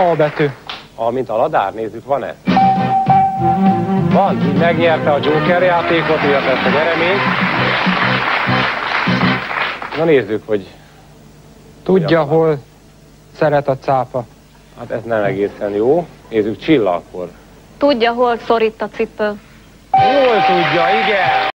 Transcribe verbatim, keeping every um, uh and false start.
A betű. A, mint a ladár, nézzük, van-e? Van, így megnyerte a Joker játékot, így lesz a nyeremény. Na nézzük, hogy... Tudja, hol szeret a cápa. Hát ez nem egészen jó. Nézzük, Csilla akkor. Tudja, hol szorít a cipő. Jól tudja, igen!